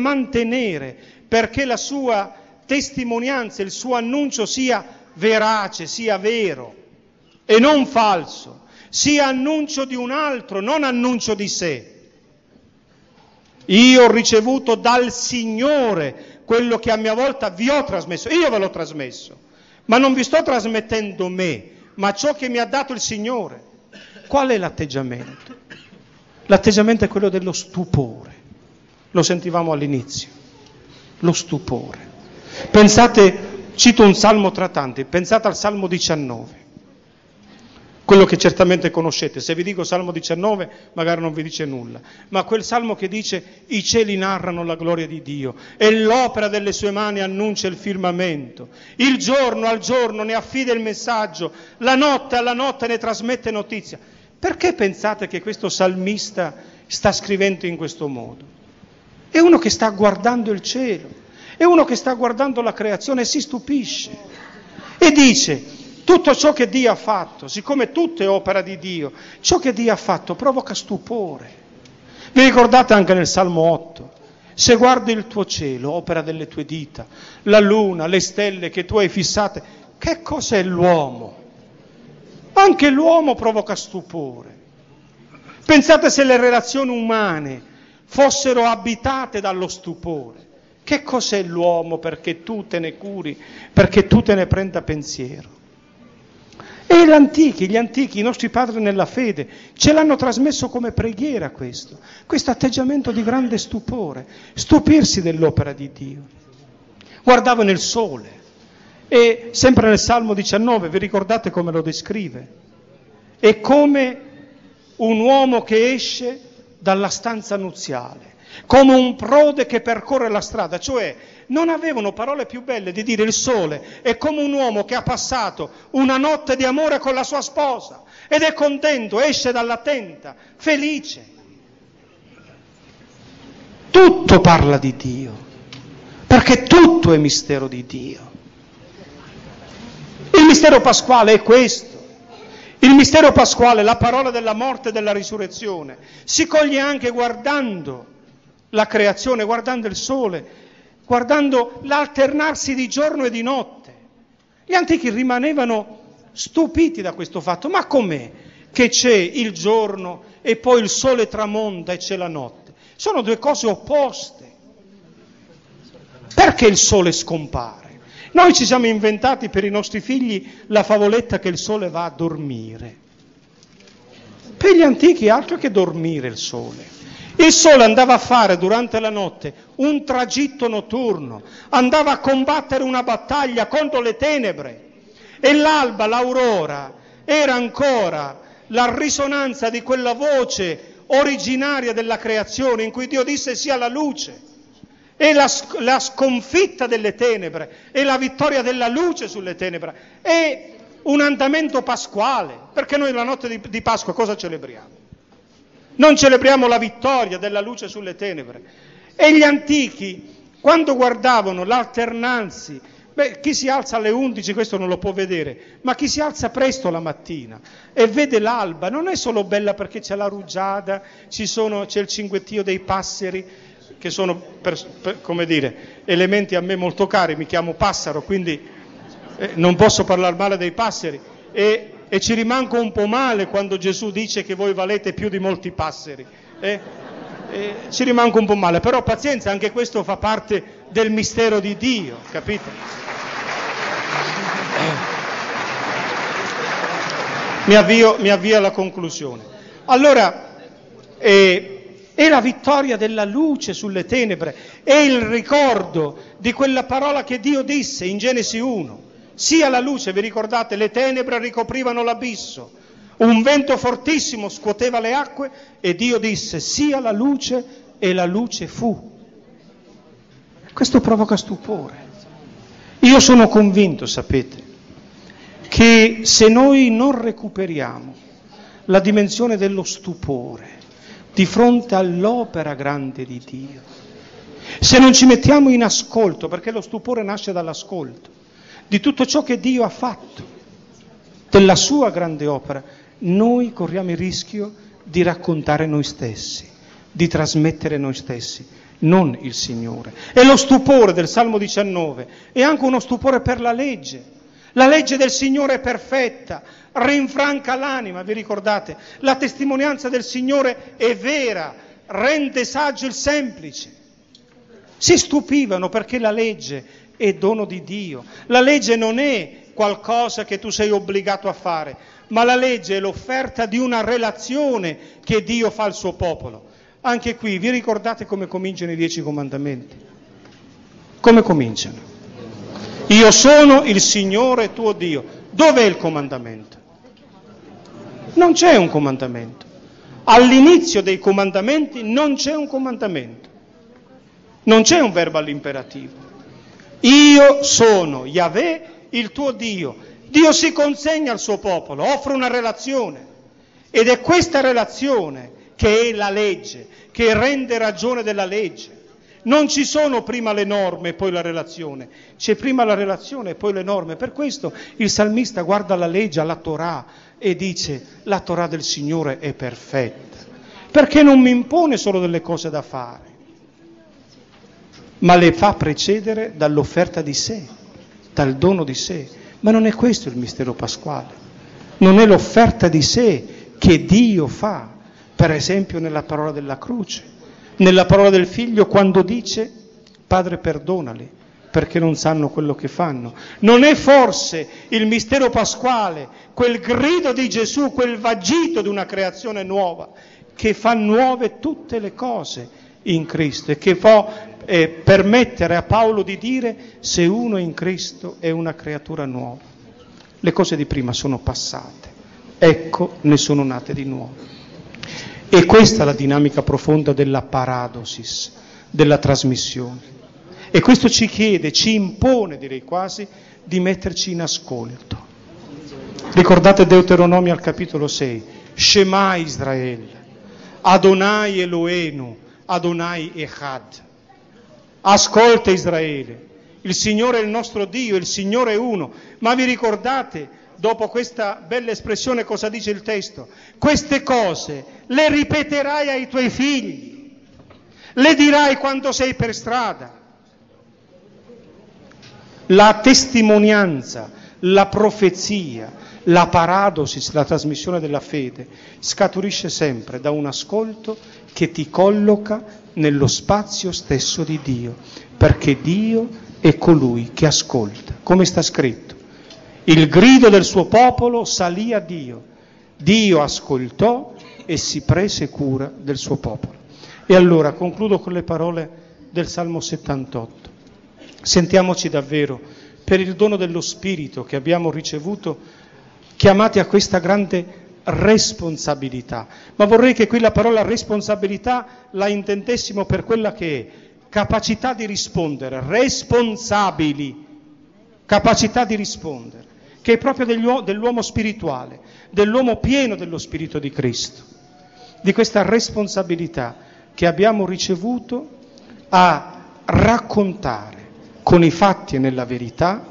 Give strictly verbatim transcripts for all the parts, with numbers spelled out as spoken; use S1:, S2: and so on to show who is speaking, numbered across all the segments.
S1: mantenere perché la sua testimonianza, il suo annuncio sia verace, sia vero e non falso, sia annuncio di un altro, non annuncio di sé. Io ho ricevuto dal Signore quello che a mia volta vi ho trasmesso, io ve l'ho trasmesso, ma non vi sto trasmettendo me, ma ciò che mi ha dato il Signore. Qual è l'atteggiamento? L'atteggiamento è quello dello stupore, lo sentivamo all'inizio, lo stupore. Pensate, cito un salmo tra tanti, pensate al Salmo diciannove, quello che certamente conoscete. Se vi dico Salmo diciannove magari non vi dice nulla, ma quel salmo che dice i cieli narrano la gloria di Dio e l'opera delle sue mani annuncia il firmamento, il giorno al giorno ne affida il messaggio, la notte alla notte ne trasmette notizia. Perché pensate che questo salmista sta scrivendo in questo modo? È uno che sta guardando il cielo, è uno che sta guardando la creazione e si stupisce e dice: tutto ciò che Dio ha fatto, siccome tutto è opera di Dio, ciò che Dio ha fatto provoca stupore. Vi ricordate anche nel Salmo otto? Se guardi il tuo cielo, opera delle tue dita, la luna, le stelle che tu hai fissate, che cos'è l'uomo? Anche l'uomo provoca stupore. Pensate se le relazioni umane fossero abitate dallo stupore. Che cos'è l'uomo perché tu te ne curi, perché tu te ne prenda pensiero? E gli antichi, gli antichi, i nostri padri nella fede, ce l'hanno trasmesso come preghiera questo, questo atteggiamento di grande stupore, stupirsi dell'opera di Dio. Guardavano il sole e sempre nel Salmo diciannove, vi ricordate come lo descrive? È come un uomo che esce dalla stanza nuziale, come un prode che percorre la strada, cioè non avevano parole più belle di dire il sole è come un uomo che ha passato una notte di amore con la sua sposa ed è contento, esce dalla tenda, felice. Tutto parla di Dio, perché tutto è mistero di Dio. Il mistero pasquale è questo. Il mistero pasquale, la parola della morte e della risurrezione, si coglie anche guardando la creazione, guardando il sole, guardando l'alternarsi di giorno e di notte. Gli antichi rimanevano stupiti da questo fatto. Ma com'è che c'è il giorno e poi il sole tramonta e c'è la notte? Sono due cose opposte. Perché il sole scompare? Noi ci siamo inventati per i nostri figli la favoletta che il sole va a dormire. Per gli antichi altro che dormire il sole. Il sole andava a fare durante la notte un tragitto notturno, andava a combattere una battaglia contro le tenebre e l'alba, l'aurora, era ancora la risonanza di quella voce originaria della creazione in cui Dio disse sia la luce. E la, la sconfitta delle tenebre e la vittoria della luce sulle tenebre è un andamento pasquale, perché noi la notte di, di Pasqua cosa celebriamo? Non celebriamo la vittoria della luce sulle tenebre. E gli antichi, quando guardavano l'alternanza, beh, chi si alza alle undici questo non lo può vedere, ma chi si alza presto la mattina e vede l'alba, non è solo bella perché c'è la rugiada, ci sono, c'è il cinguettio dei passeri, che sono, per, per, come dire, elementi a me molto cari, mi chiamo Passaro, quindi eh, non posso parlare male dei passeri, e, e ci rimango un po' male quando Gesù dice che voi valete più di molti passeri, eh? Eh, ci rimango un po' male, però pazienza, anche questo fa parte del mistero di Dio, capite? Mi avvio, mi avvio alla conclusione. Allora, eh, è la vittoria della luce sulle tenebre, è il ricordo di quella parola che Dio disse in Genesi uno. Sia la luce, vi ricordate, le tenebre ricoprivano l'abisso, un vento fortissimo scuoteva le acque e Dio disse sia la luce e la luce fu. Questo provoca stupore. Io sono convinto, sapete, che se noi non recuperiamo la dimensione dello stupore di fronte all'opera grande di Dio, se non ci mettiamo in ascolto, perché lo stupore nasce dall'ascolto, di tutto ciò che Dio ha fatto, della sua grande opera, noi corriamo il rischio di raccontare noi stessi, di trasmettere noi stessi non il Signore. E lo stupore del Salmo diciannove è anche uno stupore per la legge. La legge del Signore è perfetta, rinfranca l'anima, vi ricordate? La testimonianza del Signore è vera, rende saggio il semplice. Si stupivano perché la legge è dono di Dio. La legge non è qualcosa che tu sei obbligato a fare, ma la legge è l'offerta di una relazione che Dio fa al suo popolo. Anche qui, vi ricordate come cominciano i dieci comandamenti? Come cominciano? Io sono il Signore tuo Dio. Dov'è il comandamento? Non c'è un comandamento. All'inizio dei comandamenti non c'è un comandamento. Non c'è un verbo all'imperativo. Io sono Yahweh, il tuo Dio. Dio si consegna al suo popolo, offre una relazione. Ed è questa relazione che è la legge, che rende ragione della legge. Non ci sono prima le norme e poi la relazione, c'è prima la relazione e poi le norme. Per questo il salmista guarda la legge, alla Torah, e dice: la Torah del Signore è perfetta, perché non mi impone solo delle cose da fare, ma le fa precedere dall'offerta di sé, dal dono di sé. Ma non è questo il mistero pasquale, non è l'offerta di sé che Dio fa, per esempio nella parola della croce, nella parola del Figlio quando dice: Padre, perdonali perché non sanno quello che fanno. Non è forse il mistero pasquale quel grido di Gesù, quel vagito di una creazione nuova che fa nuove tutte le cose in Cristo e che può eh, permettere a Paolo di dire: se uno è in Cristo è una creatura nuova, le cose di prima sono passate, ecco ne sono nate di nuovo. E questa è la dinamica profonda della paradosis, della trasmissione. E questo ci chiede, ci impone, direi quasi, di metterci in ascolto. Ricordate Deuteronomio al capitolo sei, Shema Israel, Adonai Eloheinu, Adonai Echad. Ascolta Israele, il Signore è il nostro Dio, il Signore è uno. Ma vi ricordate, dopo questa bella espressione, cosa dice il testo? Queste cose le ripeterai ai tuoi figli, le dirai quando sei per strada. La testimonianza, la profezia, la paradosis, la trasmissione della fede scaturisce sempre da un ascolto che ti colloca nello spazio stesso di Dio, perché Dio è colui che ascolta, come sta scritto. Il grido del suo popolo salì a Dio, Dio ascoltò e si prese cura del suo popolo. E allora concludo con le parole del Salmo settantotto. Sentiamoci davvero, per il dono dello Spirito che abbiamo ricevuto, chiamati a questa grande responsabilità. Ma vorrei che qui la parola responsabilità la intendessimo per quella che è: capacità di rispondere, responsabili, capacità di rispondere, che è proprio dell'uomo spirituale, dell'uomo pieno dello Spirito di Cristo, di questa responsabilità che abbiamo ricevuto a raccontare con i fatti e nella verità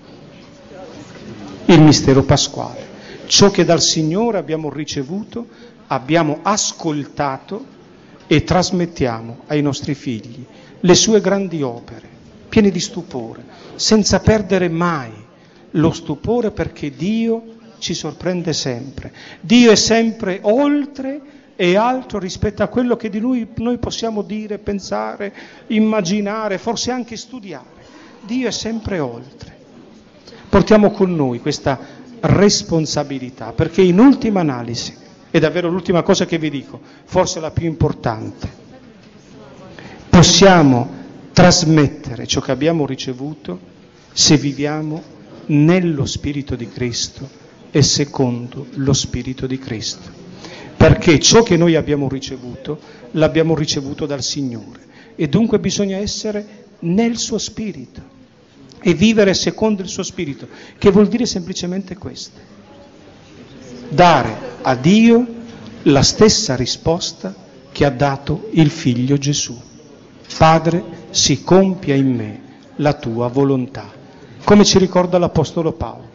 S1: il mistero pasquale, ciò che dal Signore abbiamo ricevuto, abbiamo ascoltato e trasmettiamo ai nostri figli, le sue grandi opere, pieni di stupore, senza perdere mai lo stupore, perché Dio ci sorprende sempre. Dio è sempre oltre e altro rispetto a quello che di Lui noi possiamo dire, pensare, immaginare, forse anche studiare. Dio è sempre oltre. Portiamo con noi questa responsabilità, perché in ultima analisi, è davvero l'ultima cosa che vi dico, forse la più importante, possiamo trasmettere ciò che abbiamo ricevuto se viviamo nello Spirito di Cristo e secondo lo Spirito di Cristo, perché ciò che noi abbiamo ricevuto l'abbiamo ricevuto dal Signore e dunque bisogna essere nel suo Spirito e vivere secondo il suo Spirito, che vuol dire semplicemente questo: dare a Dio la stessa risposta che ha dato il Figlio Gesù. Padre, si compia in me la tua volontà, come ci ricorda l'Apostolo Paolo.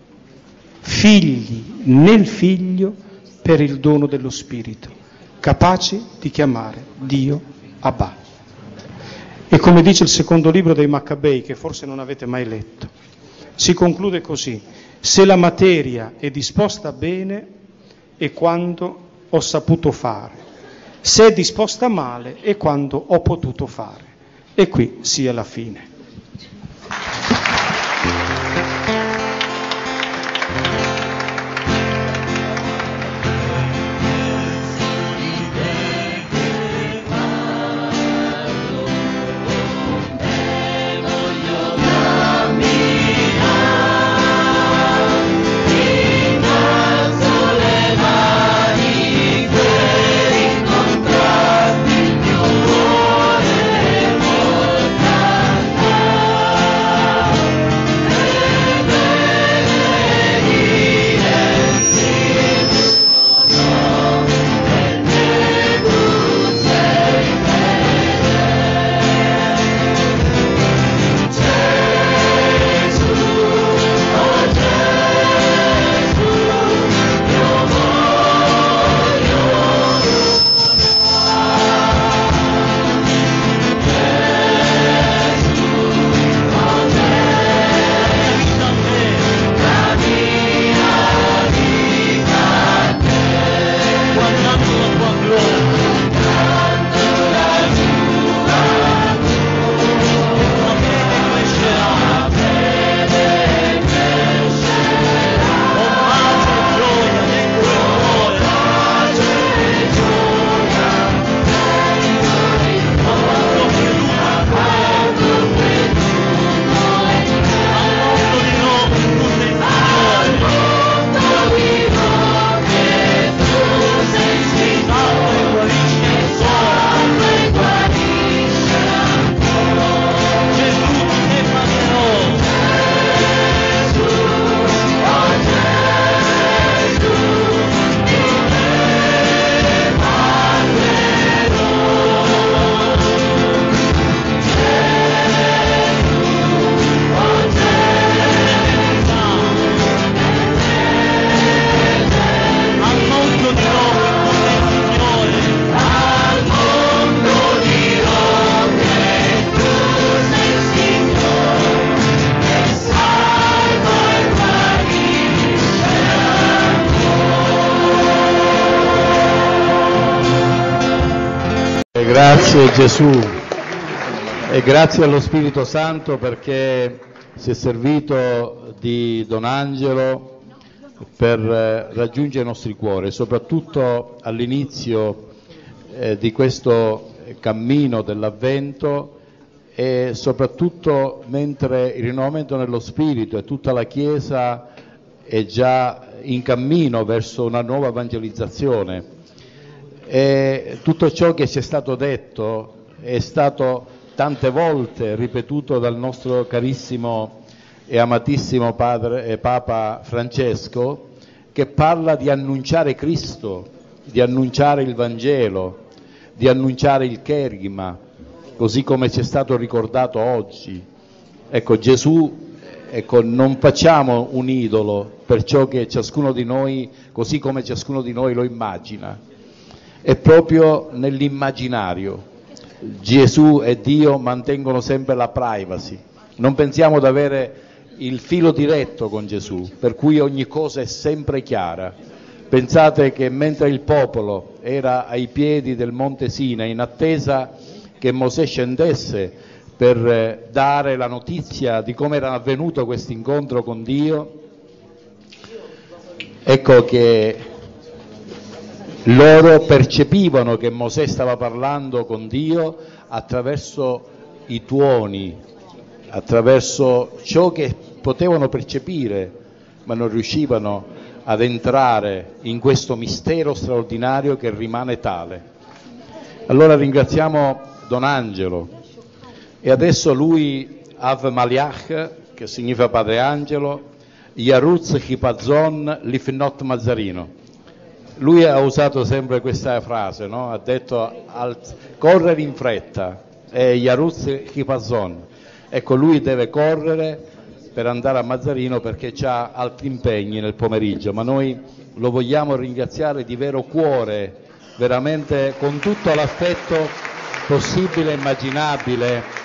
S1: Figli nel Figlio per il dono dello Spirito, capaci di chiamare Dio Abba. come dice il secondo libro dei Maccabei, che forse non avete mai letto, si conclude così: se la materia è disposta bene è quando ho saputo fare, se è disposta male è quando ho potuto fare. E qui sia la fine.
S2: Grazie Gesù e grazie allo Spirito Santo perché si è servito di Don Angelo per raggiungere i nostri cuori, soprattutto all'inizio eh, di questo cammino dell'Avvento e soprattutto mentre il rinnovamento nello Spirito e tutta la Chiesa è già in cammino verso una nuova evangelizzazione. E tutto ciò che ci è stato detto è stato tante volte ripetuto dal nostro carissimo e amatissimo padre e Papa Francesco, che parla di annunciare Cristo, di annunciare il Vangelo, di annunciare il Kerigma, così come ci è stato ricordato oggi. Ecco, Gesù, ecco, non facciamo un idolo per ciò che ciascuno di noi, così come ciascuno di noi lo immagina. È proprio nell'immaginario. Gesù e Dio mantengono sempre la privacy. Non pensiamo di avere il filo diretto con Gesù, per cui ogni cosa è sempre chiara. Pensate che mentre il popolo era ai piedi del Monte Sinai in attesa che Mosè scendesse per dare la notizia di come era avvenuto questo incontro con Dio, ecco che loro percepivano che Mosè stava parlando con Dio attraverso i tuoni, attraverso ciò che potevano percepire, ma non riuscivano ad entrare in questo mistero straordinario che rimane tale. Allora ringraziamo Don Angelo e adesso lui, Av Maliach, che significa Padre Angelo, Yaruz Chipazon Lifnot Mazzarino. Lui ha usato sempre questa frase, no? Ha detto al, correre in fretta, è Yaruz Chipazon. Ecco, lui deve correre per andare a Mazzarino perché ha altri impegni nel pomeriggio, ma noi lo vogliamo ringraziare di vero cuore, veramente con tutto l'affetto possibile e immaginabile